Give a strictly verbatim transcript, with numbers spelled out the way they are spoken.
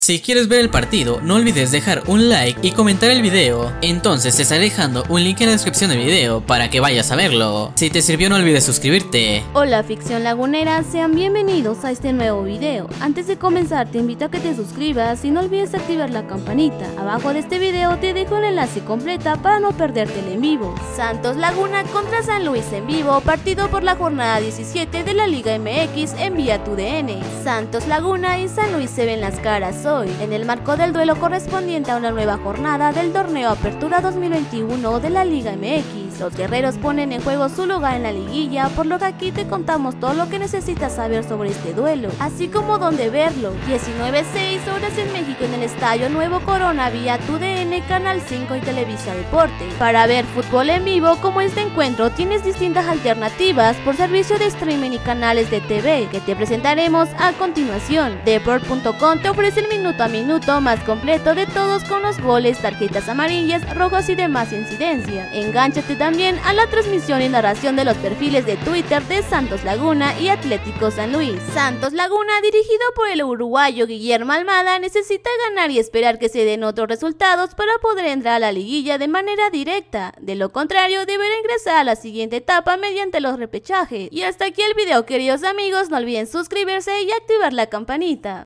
Si quieres ver el partido, no olvides dejar un like y comentar el video. Entonces te estaré dejando un link en la descripción del video para que vayas a verlo. Si te sirvió, no olvides suscribirte. Hola ficción lagunera, sean bienvenidos a este nuevo video. Antes de comenzar te invito a que te suscribas y no olvides activar la campanita. Abajo de este video te dejo el enlace completa para no perderte el en vivo. Santos Laguna contra San Luis en vivo, partido por la jornada diecisiete de la Liga M X en Vía Tu D N. Santos Laguna y San Luis se ven las caras hoy, en el marco del duelo correspondiente a una nueva jornada del torneo Apertura dos mil veintiuno de la Liga M X. Los guerreros ponen en juego su lugar en la liguilla, por lo que aquí te contamos todo lo que necesitas saber sobre este duelo, así como dónde verlo. diecinueve seis horas en México en el Estadio Nuevo Corona, Vía Tu D N, Canal cinco y Televisa Deporte. Para ver fútbol en vivo como este encuentro tienes distintas alternativas por servicio de streaming y canales de T V que te presentaremos a continuación. Deport punto com te ofrece el minuto a minuto más completo de todos, con los goles, tarjetas amarillas, rojas y demás incidencia. Engánchate también a la transmisión y narración de los perfiles de Twitter de Santos Laguna y Atlético San Luis. Santos Laguna, dirigido por el uruguayo Guillermo Almada, necesita ganar y esperar que se den otros resultados para poder entrar a la liguilla de manera directa. De lo contrario, deberá ingresar a la siguiente etapa mediante los repechajes. Y hasta aquí el video, queridos amigos, no olviden suscribirse y activar la campanita.